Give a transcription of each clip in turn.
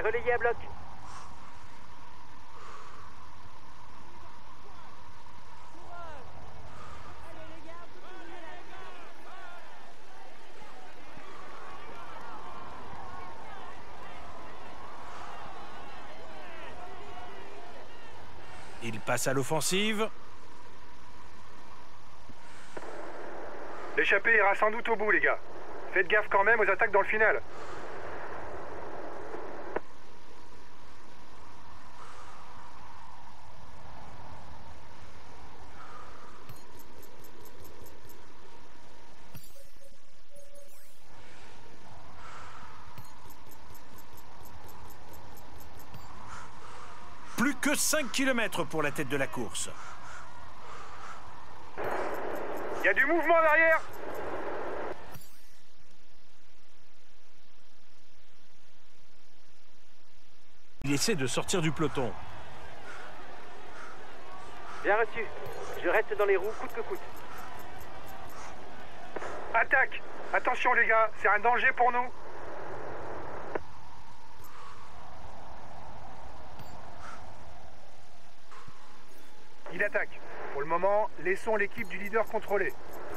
relayé à bloc. Il passe à l'offensive. L'échappée ira sans doute au bout, les gars. Faites gaffe quand même aux attaques dans le final. Plus que 5 km pour la tête de la course. Il y a du mouvement derrière. Il essaie de sortir du peloton. Bien reçu. Je reste dans les roues coûte que coûte. Attaque! Attention les gars, c'est un danger pour nous. Il attaque. Pour le moment, laissons l'équipe du leader contrôler.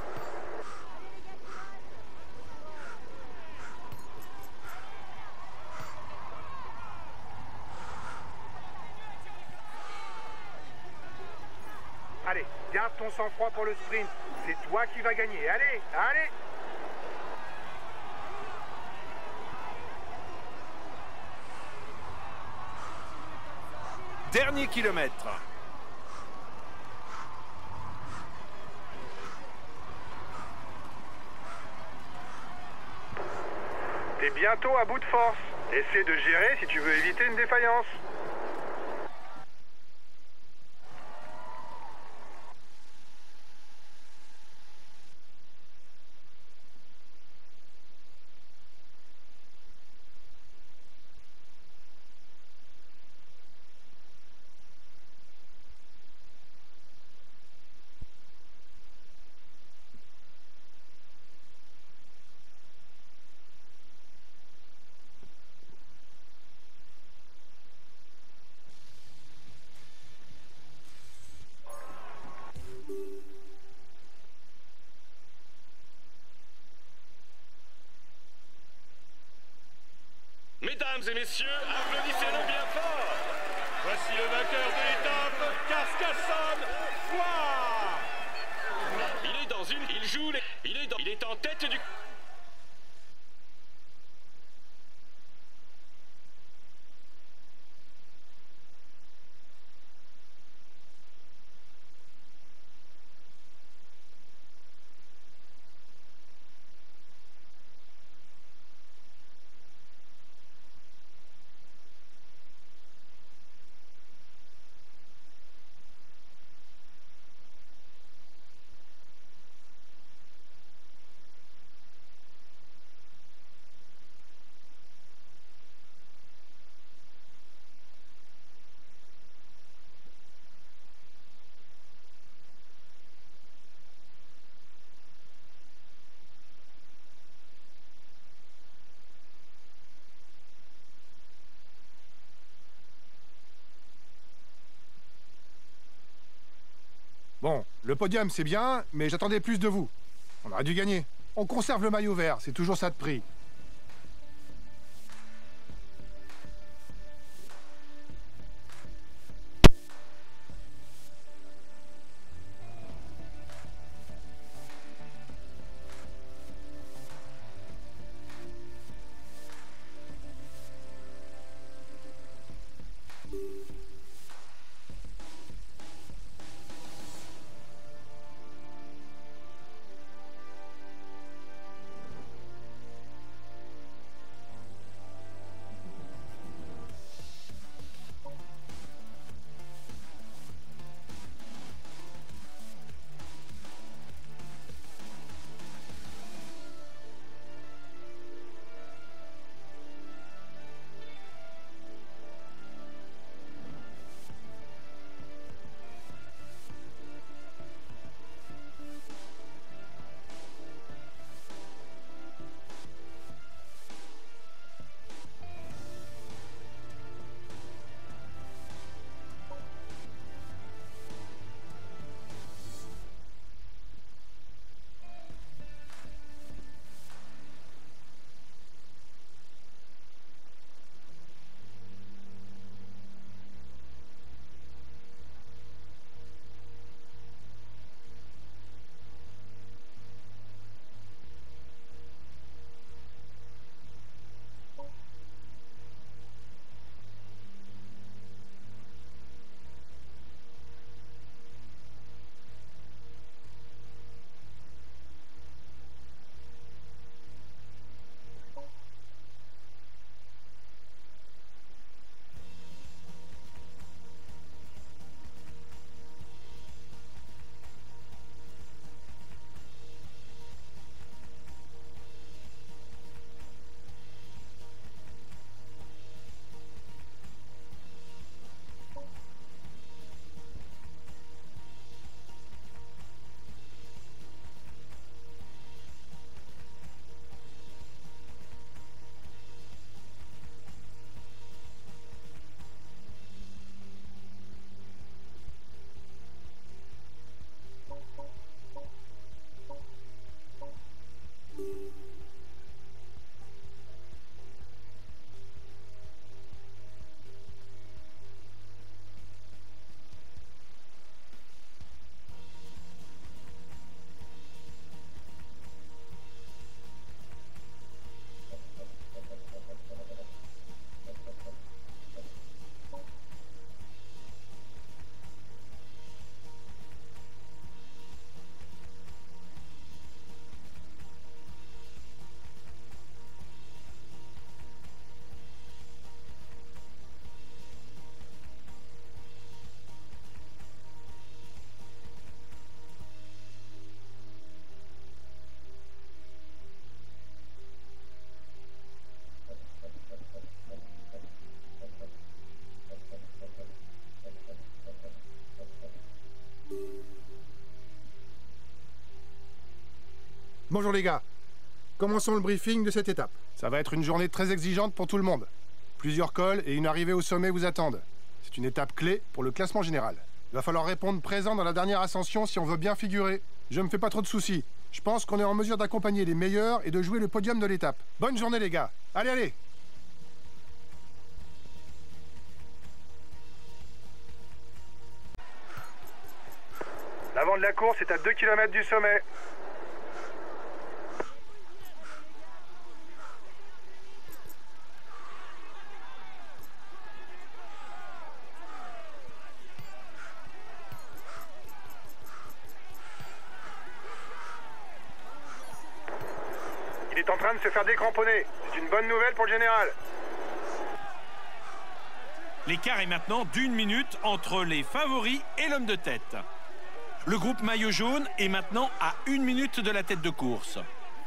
Allez, garde ton sang-froid pour le sprint. C'est toi qui vas gagner. Allez, allez! Dernier kilomètre. T'es bientôt à bout de force. Essaie de gérer si tu veux éviter une défaillance. Mesdames et messieurs, applaudissez-le bien fort. Voici le vainqueur de l'étape, Carcassonne Foire. Il est dans une... Il joue... Il est en tête du... Bon, le podium c'est bien, mais j'attendais plus de vous. On aurait dû gagner. On conserve le maillot vert, c'est toujours ça de prix. Bonjour les gars. Commençons le briefing de cette étape. Ça va être une journée très exigeante pour tout le monde. Plusieurs cols et une arrivée au sommet vous attendent. C'est une étape clé pour le classement général. Il va falloir répondre présent dans la dernière ascension si on veut bien figurer. Je me fais pas trop de soucis. Je pense qu'on est en mesure d'accompagner les meilleurs et de jouer le podium de l'étape. Bonne journée les gars. Allez, allez! L'avant de la course est à 2 km du sommet. Il est en train de se faire décramponner. C'est une bonne nouvelle pour le général. L'écart est maintenant d'1 minute entre les favoris et l'homme de tête. Le groupe maillot jaune est maintenant à 1 minute de la tête de course.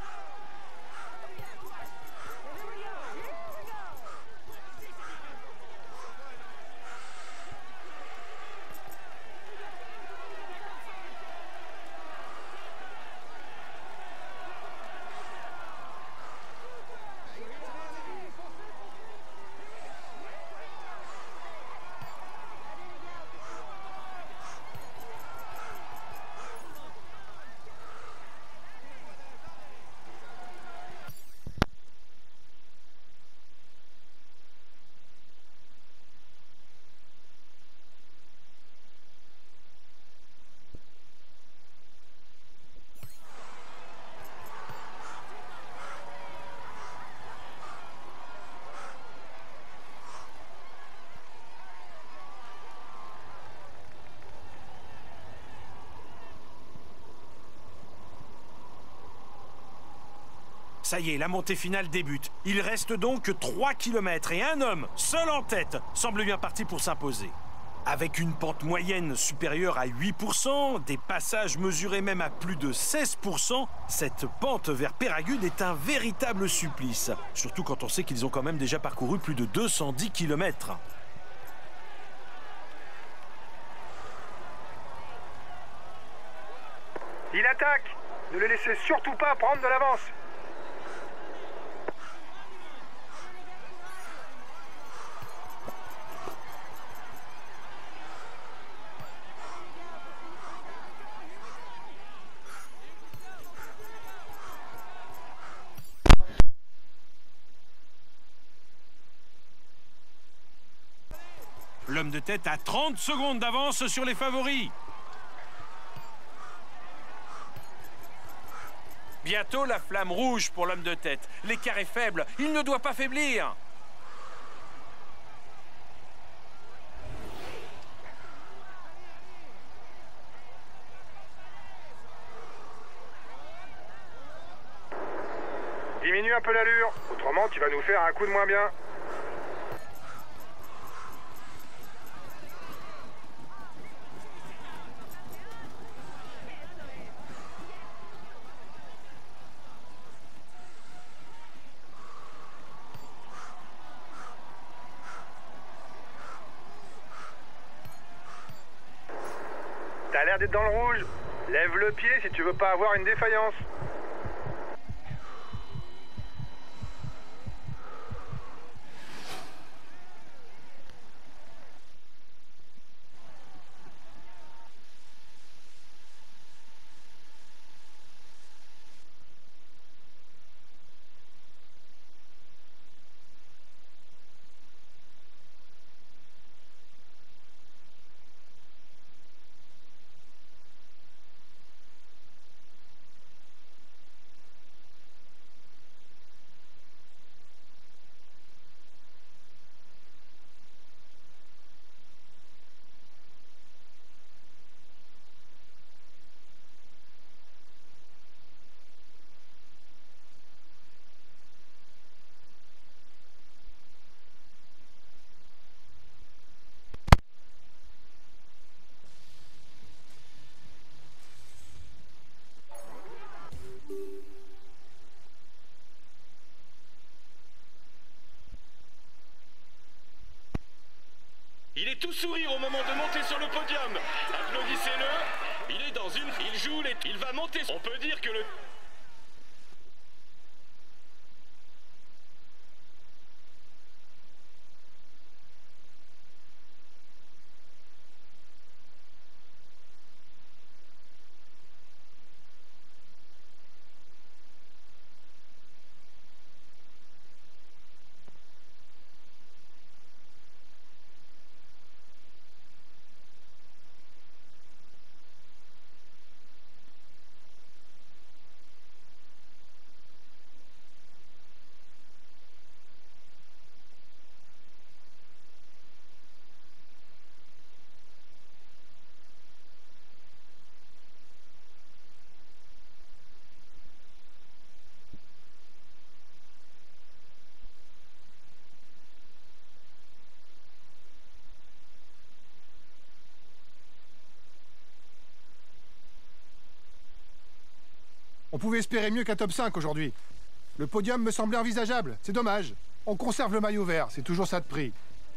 Ça y est, la montée finale débute. Il reste donc 3 km et un homme, seul en tête, semble bien parti pour s'imposer. Avec une pente moyenne supérieure à 8%, des passages mesurés même à plus de 16%, cette pente vers Péragude est un véritable supplice. Surtout quand on sait qu'ils ont quand même déjà parcouru plus de 210 km. Il attaque. Ne le laissez surtout pas prendre de l'avance. L'homme de tête a 30 secondes d'avance sur les favoris. Bientôt la flamme rouge pour l'homme de tête. L'écart est faible, il ne doit pas faiblir. Diminue un peu l'allure, autrement tu vas nous faire un coup de moins bien. T'as l'air d'être dans le rouge. Lève le pied si tu veux pas avoir une défaillance. Il est tout sourire au moment de monter sur le podium. Applaudissez-le. Il est dans une... Il joue les... Il va monter... On peut dire que le... On pouvait espérer mieux qu'un top 5 aujourd'hui. Le podium me semblait envisageable, c'est dommage. On conserve le maillot vert, c'est toujours ça de prix.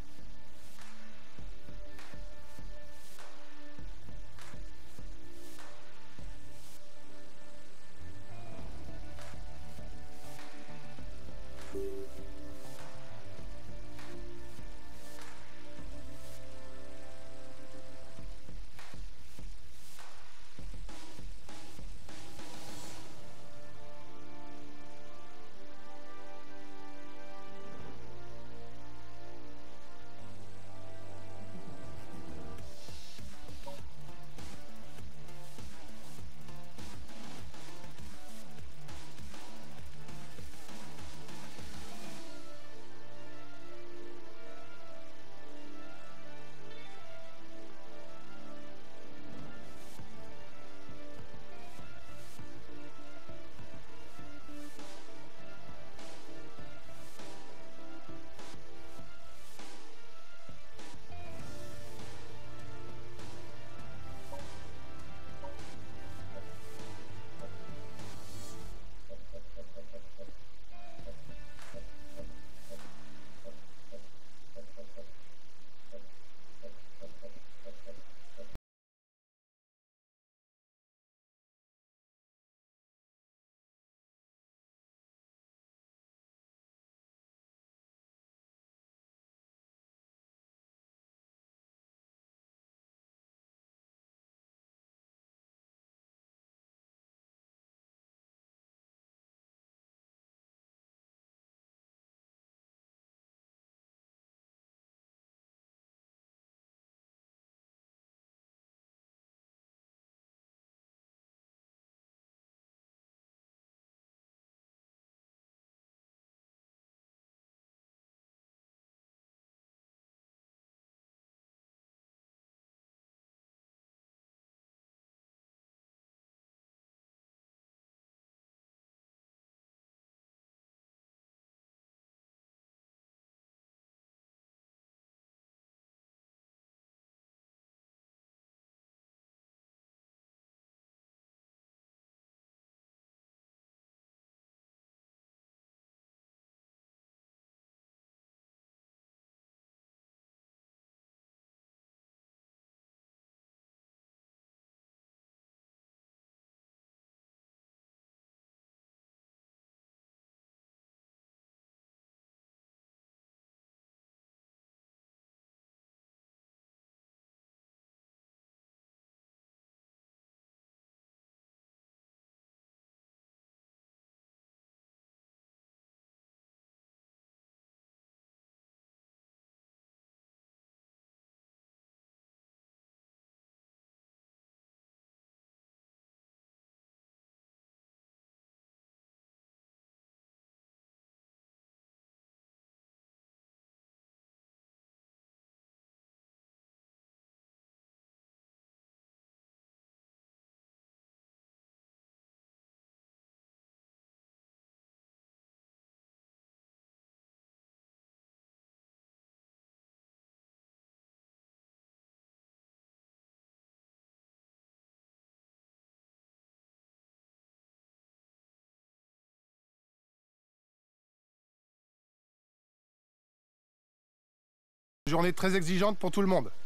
Journée très exigeante pour tout le monde.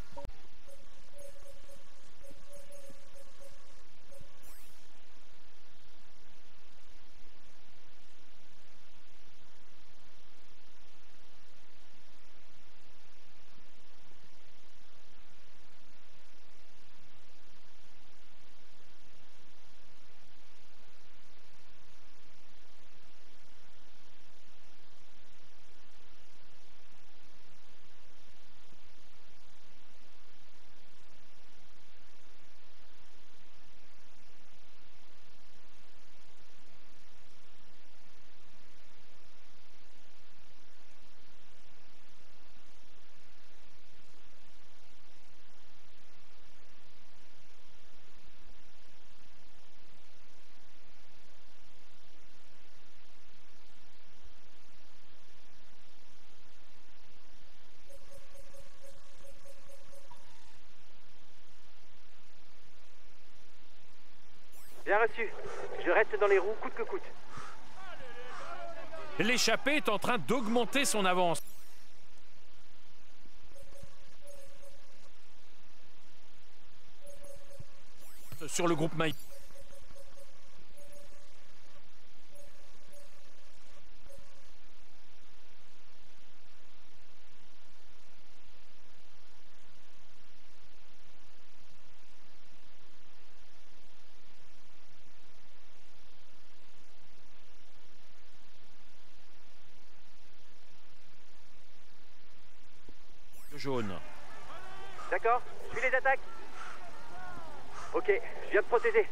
Bien reçu. Je reste dans les roues coûte que coûte. L'échappée est en train d'augmenter son avance. Sur le groupe maillot jaune. D'accord, je suis les attaques. Ok, je viens de protéger.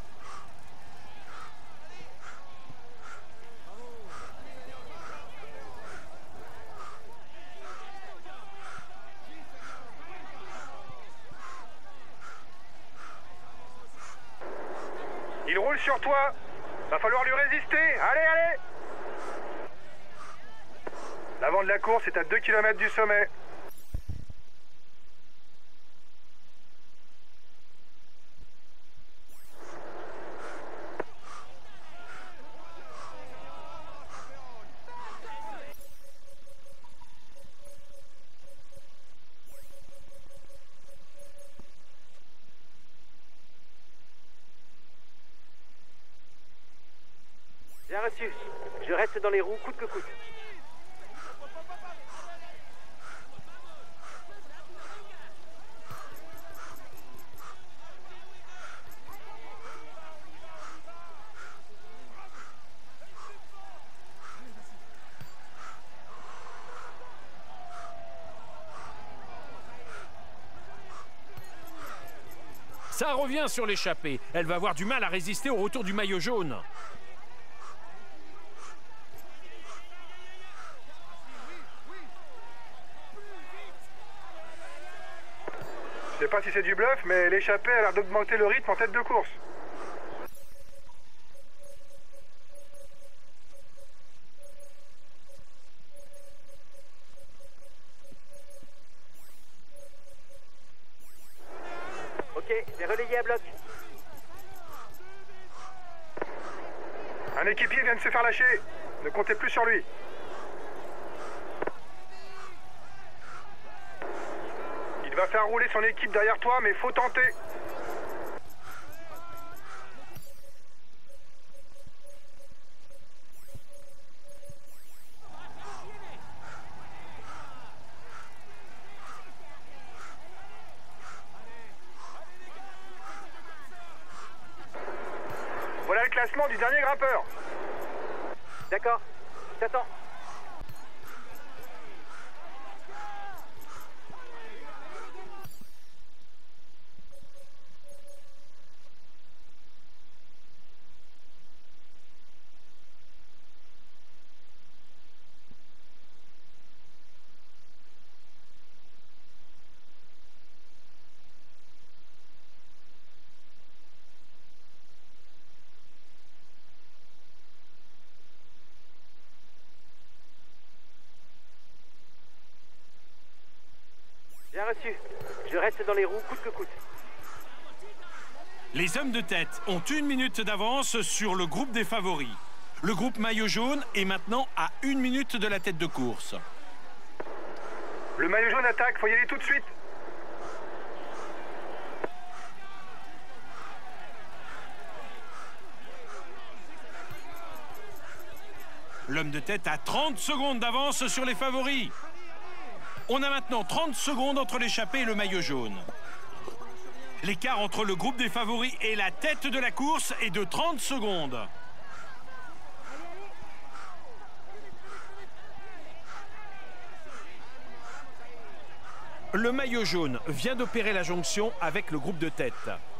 Il roule sur toi. Va falloir lui résister. Allez, allez. L'avant de la course est à 2 km du sommet. Bien reçu. Je reste dans les roues coûte que coûte. Ça revient sur l'échappée. Elle va avoir du mal à résister au retour du maillot jaune. Je sais pas si c'est du bluff, mais l'échappée a l'air d'augmenter le rythme en tête de course. Ok, j'ai relayé à bloc. Un équipier vient de se faire lâcher. Ne comptez plus sur lui. Il va faire rouler son équipe derrière toi, mais faut tenter. Voilà le classement du dernier grimpeur. D'accord, je t'attends. Bien reçu. Je reste dans les roues coûte que coûte. Les hommes de tête ont 1 minute d'avance sur le groupe des favoris. Le groupe maillot jaune est maintenant à 1 minute de la tête de course. Le maillot jaune attaque, faut y aller tout de suite. L'homme de tête a 30 secondes d'avance sur les favoris. On a maintenant 30 secondes entre l'échappée et le maillot jaune. L'écart entre le groupe des favoris et la tête de la course est de 30 secondes. Le maillot jaune vient d'opérer la jonction avec le groupe de tête.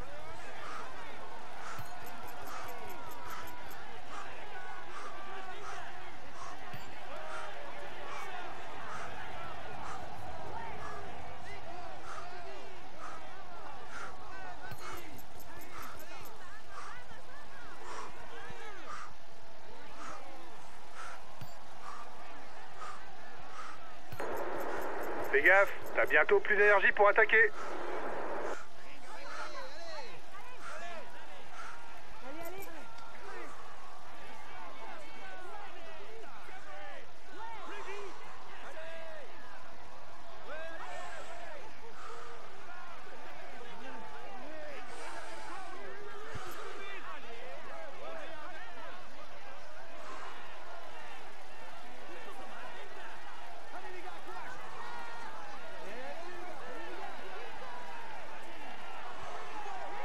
Fais gaffe, t'as bientôt plus d'énergie pour attaquer.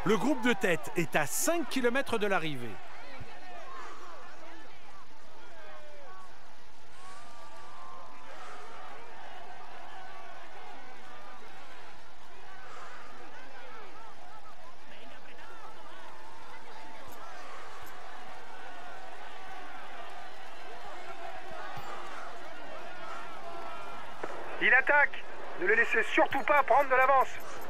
Le groupe de tête est à 5 km de l'arrivée. Il attaque. Ne le laissez surtout pas prendre de l'avance.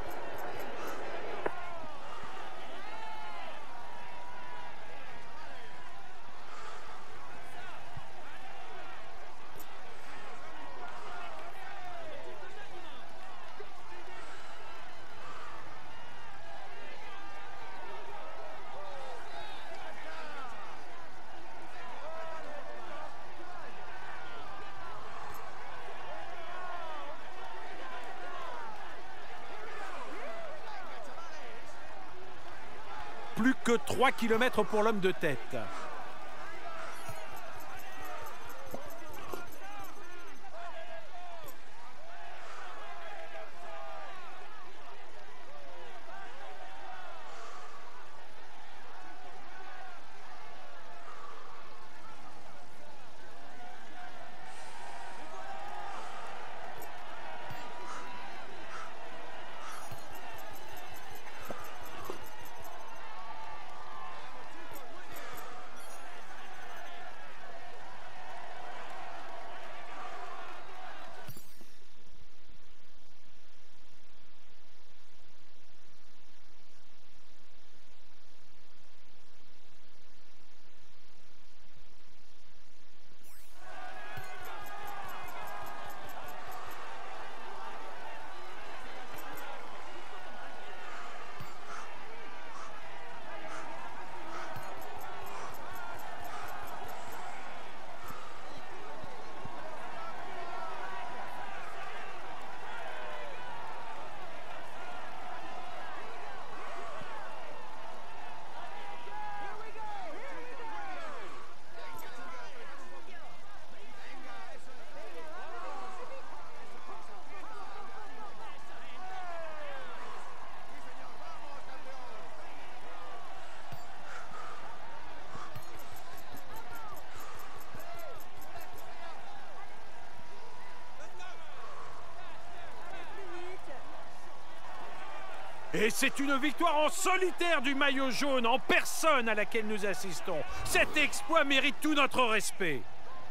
Plus que 3 km pour l'homme de tête. Et c'est une victoire en solitaire du maillot jaune, en personne, à laquelle nous assistons. Cet exploit mérite tout notre respect.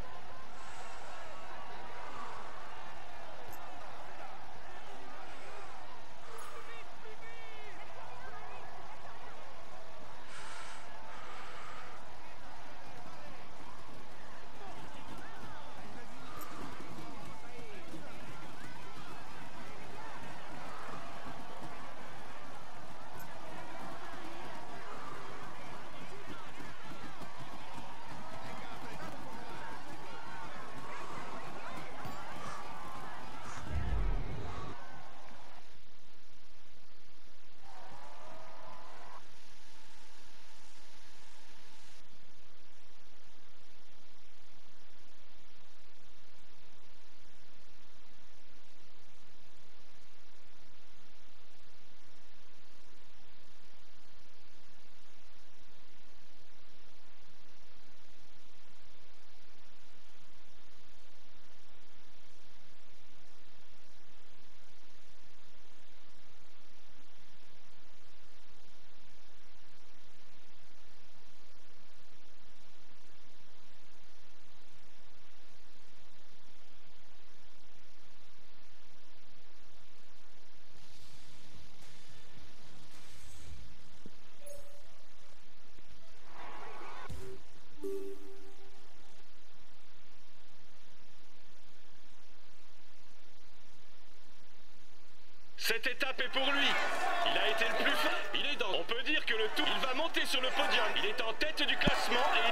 Cette étape est pour lui. Il a été le plus fort. Il est dans... On peut dire que le tour... Il va monter sur le podium. Il est en tête du classement et...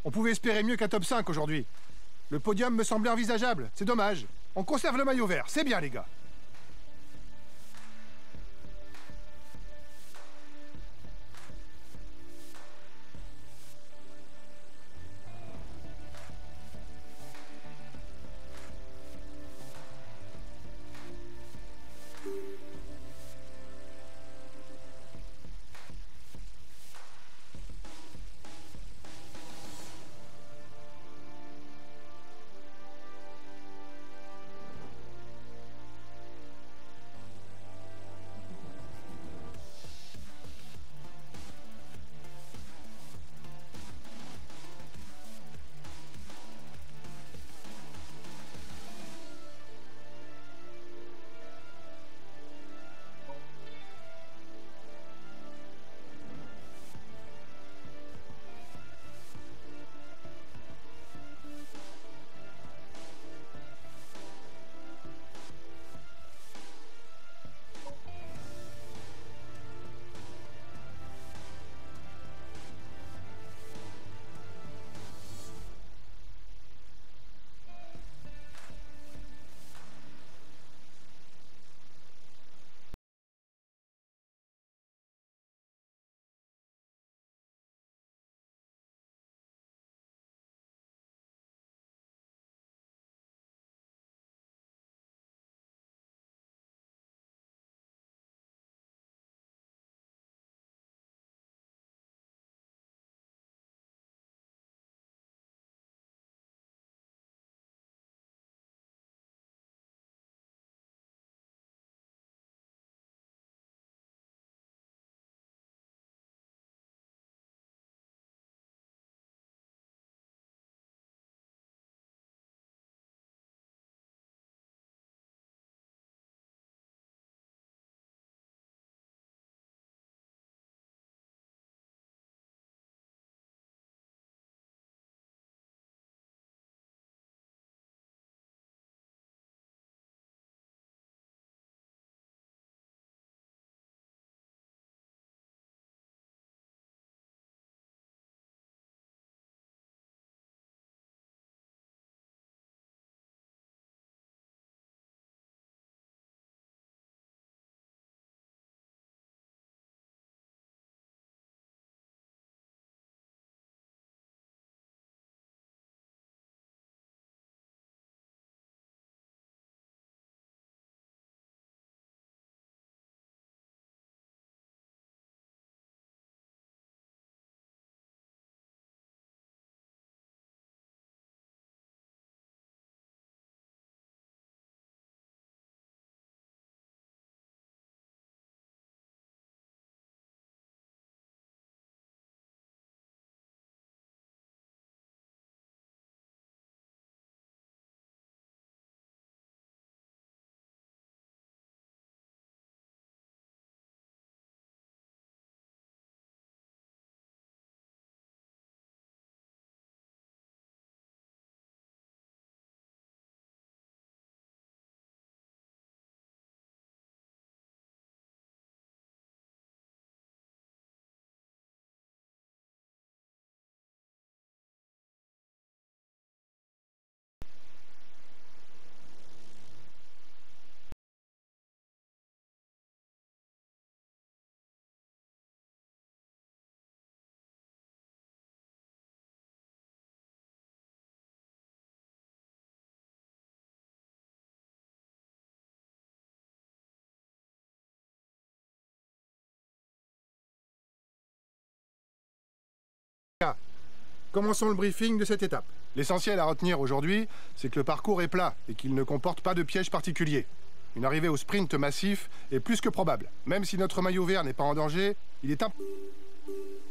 On pouvait espérer mieux qu'un top 5 aujourd'hui. Le podium me semblait envisageable, c'est dommage. On conserve le maillot vert, c'est bien les gars. Commençons le briefing de cette étape. L'essentiel à retenir aujourd'hui, c'est que le parcours est plat et qu'il ne comporte pas de piège particulier. Une arrivée au sprint massif est plus que probable. Même si notre maillot vert n'est pas en danger, il est